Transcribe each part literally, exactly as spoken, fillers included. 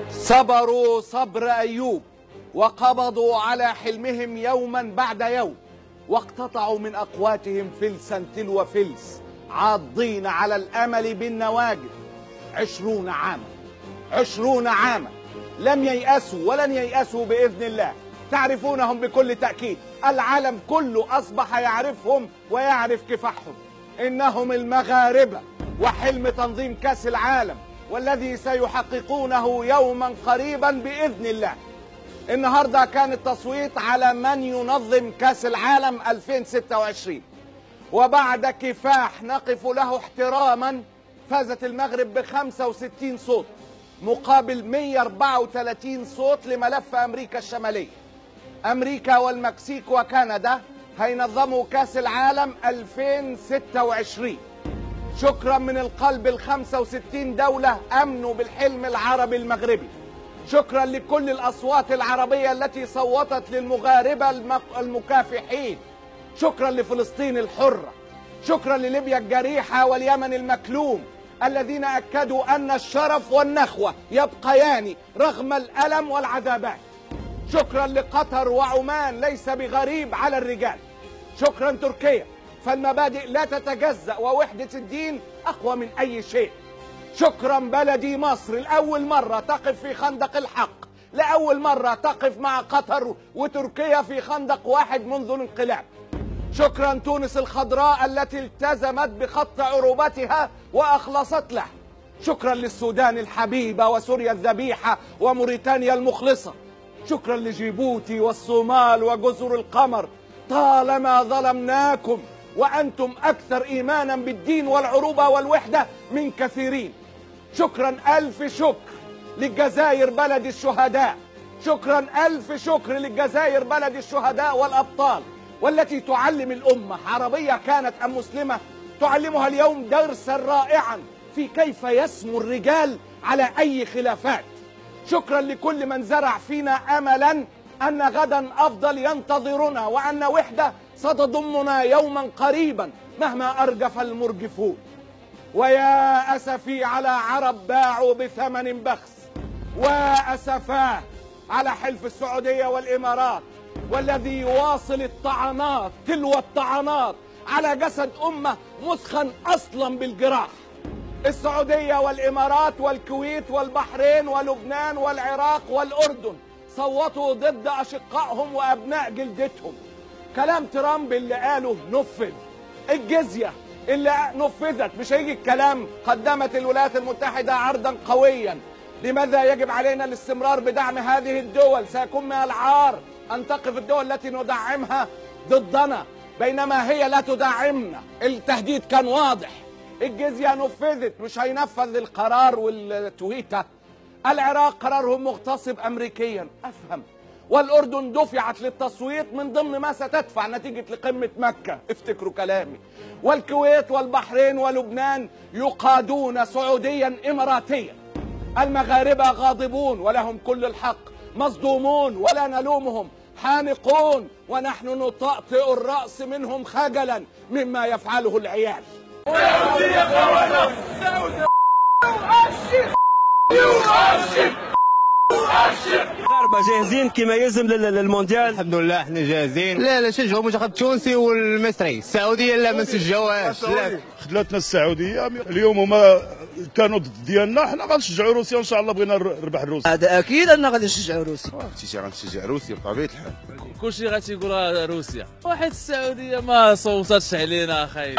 صبروا صبر أيوب وقبضوا على حلمهم يوما بعد يوم، واقتطعوا من أقواتهم فلسا تلو فلس، عاضين على الأمل بالنواجذ. عشرون عاما عشرون عاما لم ييأسوا ولن ييأسوا بإذن الله. تعرفونهم بكل تأكيد، العالم كله أصبح يعرفهم ويعرف كفاحهم. إنهم المغاربة، وحلم تنظيم كأس العالم والذي سيحققونه يوما قريبا بإذن الله. النهاردة كان التصويت على من ينظم كأس العالم ألفين وستة وعشرين، وبعد كفاح نقف له احتراما فازت المغرب ب خمسة وستين صوت مقابل مئة وأربعة وثلاثين صوت لملف أمريكا الشمالية. أمريكا والمكسيك وكندا هينظموا كأس العالم ألفين وستة وعشرين. شكرا من القلب ال خمسة وستين دولة أمنوا بالحلم العربي المغربي. شكرا لكل الأصوات العربية التي صوتت للمغاربة المكافحين. شكرا لفلسطين الحرة. شكرا لليبيا الجريحة واليمن المكلوم الذين أكدوا أن الشرف والنخوة يبقيان رغم الألم والعذابات. شكرا لقطر وعمان ليس بغريب على الرجال. شكرا تركيا، فالمبادئ لا تتجزأ ووحدة الدين أقوى من أي شيء. شكرا بلدي مصر، لأول مرة تقف في خندق الحق، لأول مرة تقف مع قطر وتركيا في خندق واحد منذ الانقلاب. شكرا تونس الخضراء التي التزمت بخط عروبتها وأخلصت له. شكرا للسودان الحبيبة وسوريا الذبيحة وموريتانيا المخلصة. شكرا لجيبوتي والصومال وجزر القمر. طالما ظلمناكم وأنتم أكثر إيمانا بالدين والعروبة والوحدة من كثيرين. شكرا ألف شكر للجزائر بلد الشهداء. شكرا ألف شكر للجزائر بلد الشهداء والأبطال، والتي تعلم الأمة عربية كانت أم مسلمة، تعلمها اليوم درسا رائعا في كيف يسمو الرجال على أي خلافات. شكرا لكل من زرع فينا أملا أن غدا أفضل ينتظرنا، وأن وحدة ستضمنا يوما قريبا مهما أرجف المرجفون. ويا أسفي على عرب باعوا بثمن بخس، وأسفاه على حلف السعودية والإمارات والذي يواصل الطعنات تلو الطعنات على جسد أمة مسخن أصلا بالجراح. السعودية والإمارات والكويت والبحرين ولبنان والعراق والأردن صوتوا ضد أشقائهم وأبناء جلدتهم. كلام ترامب اللي قاله نفذ. الجزية اللي نفذت، مش هيجي الكلام. قدمت الولايات المتحدة عرضا قويا لماذا يجب علينا الاستمرار بدعم هذه الدول. سيكون من العار أن تقف الدول التي ندعمها ضدنا بينما هي لا تدعمنا. التهديد كان واضح. الجزية نفذت، مش هينفذ القرار والتويتة. العراق قرارهم مغتصب أمريكيا، أفهم. والأردن دفعت للتصويت من ضمن ما ستدفع نتيجة لقمة مكة، افتكروا كلامي. والكويت والبحرين ولبنان يقادون سعوديا إماراتيا. المغاربة غاضبون ولهم كل الحق، مصدومون ولا نلومهم، حانقون ونحن نطأطئ الرأس منهم خجلا مما يفعله العيال. المغاربة جاهزين كما يلزم للمونديال؟ الحمد لله احنا جاهزين. لا لا شجعوا المنتخب التونسي والمصري. السعوديه لا ما نشجعوهاش. لا خذلتنا السعوديه اليوم، هما كانوا ضد ديالنا. حنا غنشجعوا روسيا وان شاء الله. بغينا نربح روسيا. هذا اكيد ان غادي نشجعوا روسيا. شي غنشجع روسيا بطبيعه الحال. كلشي غتيقول روسيا، وحيت السعوديه ما صوتاتش علينا اخاي.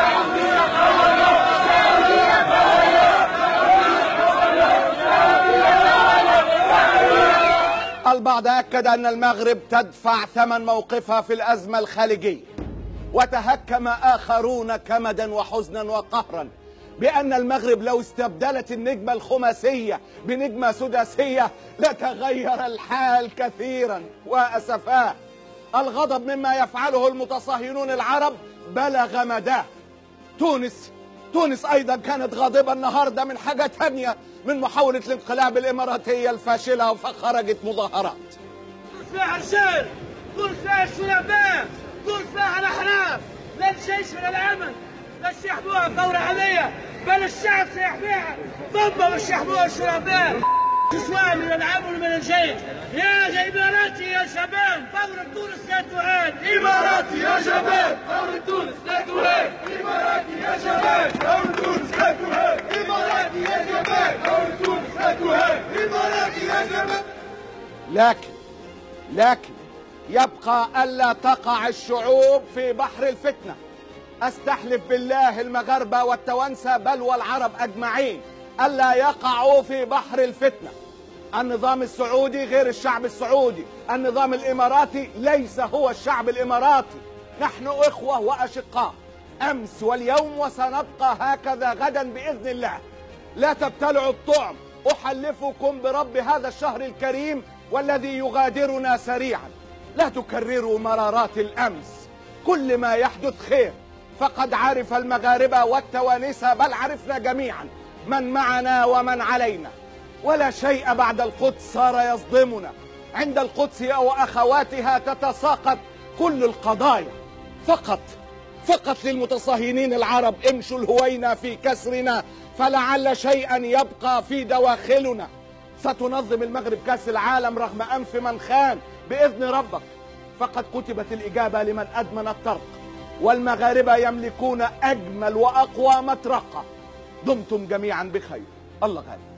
البعض أكد أن المغرب تدفع ثمن موقفها في الأزمة الخليجية، وتهكم آخرون كمدا وحزنا وقهرا بأن المغرب لو استبدلت النجمة الخماسية بنجمة سداسية لتغير الحال كثيرا. وأسفاه، الغضب مما يفعله المتصهينون العرب بلغ مداه. تونس تونس أيضا كانت غاضبة النهاردة من حاجة تانية، من محاولة الانقلاب الإماراتية الفاشلة، فخرجت مظاهرات. تونس فيها رجال، تونس فيها الشرفاء، تونس فيها الأحراف. لا الجيش ولا الأمن، لا يحموها ثورة عادية، بل الشعب سيحميها. ضبوا مش يحموها الشرفاء. نسوان يلعبوا المنجين. يا إماراتي يا شباب ثورة تونس لا تهان. إماراتي يا شباب ثورة تونس لا تهان. إماراتي يا شباب ثورة تونس لا تهان. إماراتي يا شباب ثورة تونس لا تهان. إماراتي يا شباب. لكن لكن يبقى ألا تقع الشعوب في بحر الفتنة. أستحلف بالله المغاربة والتوانسة بل والعرب أجمعين ألا يقعوا في بحر الفتنة. النظام السعودي غير الشعب السعودي، النظام الإماراتي ليس هو الشعب الإماراتي. نحن إخوة وأشقاء أمس واليوم وسنبقى هكذا غدا بإذن الله. لا تبتلعوا الطعم، أحلفكم برب هذا الشهر الكريم والذي يغادرنا سريعا. لا تكرروا مرارات الأمس، كل ما يحدث خير. فقد عرف المغاربة والتوانسة بل عرفنا جميعا من معنا ومن علينا. ولا شيء بعد القدس صار يصدمنا. عند القدس وأخواتها تتساقط كل القضايا. فقط فقط للمتصهينين العرب امشوا الهوينة في كسرنا فلعل شيئا يبقى في دواخلنا. ستنظم المغرب كأس العالم رغم أنف من خان بإذن ربك. فقد كتبت الإجابة لمن أدمن الطرق، والمغاربة يملكون أجمل وأقوى مطرقة. دمتم جميعا بخير. الله غالب.